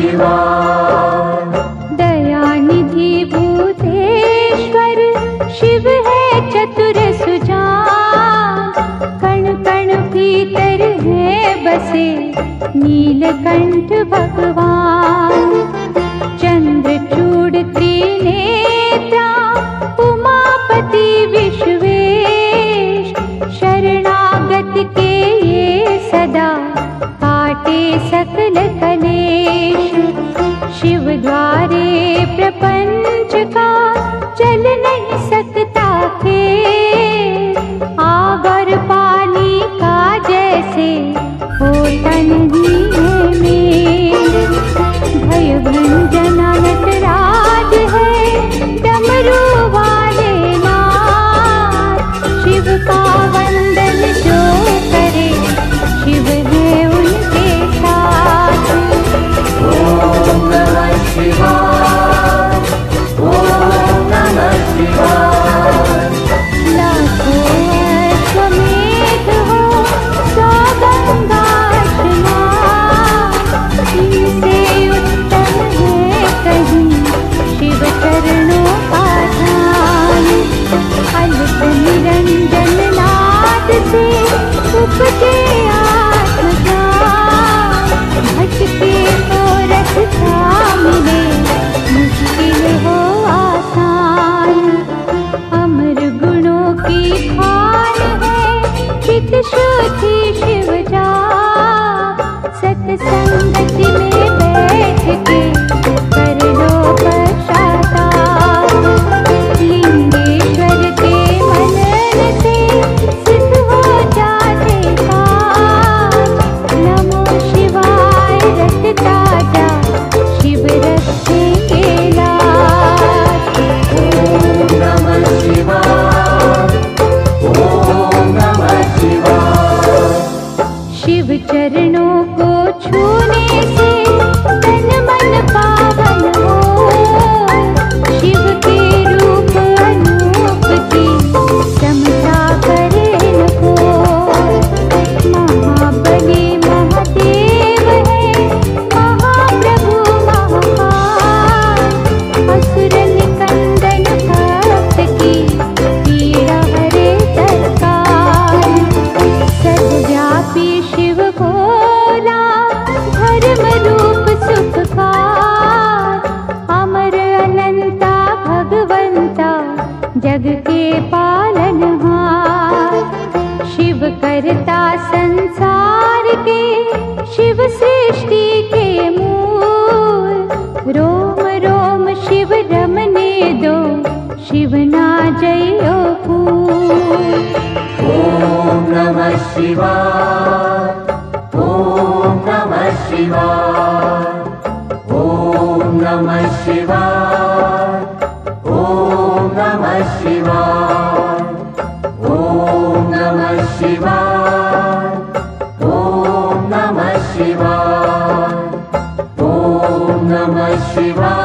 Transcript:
शिवाय। दयानिधि भूतेश्वर शिव है चतुर सुजान, कण कण भीतर है बसे नीलकंठ भगवान। चंद्रचूड़ त्रिनेत्रा उमापति विश्वेश, शरणागत के ये सदा काटे सकल कलेश। शिव द्वारे प्रपंच का चल नहीं सकता खेल, आग और पानी का जैसे होता नहीं है मेल। भय भंजन नटराज है डमरू वाले नाथ, शिव का वंदन जो करे शिव है उनके साथ। ओम नमः शिवाय, ओम नमः शिवाय। लाखों अश्वमेध हो सौ गंगा स्नान, इनसे उत्तम है कहीं शिव चरणों का ध्यान। अल्प निरंजन नाद से उपजे आत्मज्ञान, भटके को रखता मिले मुश्किल हो आसान। अमर गुणों की खान है चित शुद्धि शिव जा, सत्संगति में बैठ के कर लो पश्चाताप। लिंगेश्वर के मनन से सिद्ध हो जाते काम, नमो शिवाय रटता जा शिव रखेंगे लाज। ओम नमः शिवाय, ओम नमः शिवाय। शिव चरणों को छूने से तन मन पावन हो, शिव के रूप अनूप की समझा करे न कोई। महाबली महादेव है महाप्रभु महाकाल, असुर निकंदन भक्त की पीड़ा हरे तत्काल। सर्वव्यापी शिव भोला धर्म रूप सुखकार, अमर अनंता भगवंता जग के पालनहार। शिव करता संसार के शिव सृष्टि के मूल, रोम रोम शिव रमने दो शिव ना जयो फूल। ओम नमः शिवाय, ओम नमः शिवाय। ओम नमः शिवाय, ओम नमः शिवाय। ओम नमः शिवाय, ओम नमः शिवाय। ओम नमः शिवाय।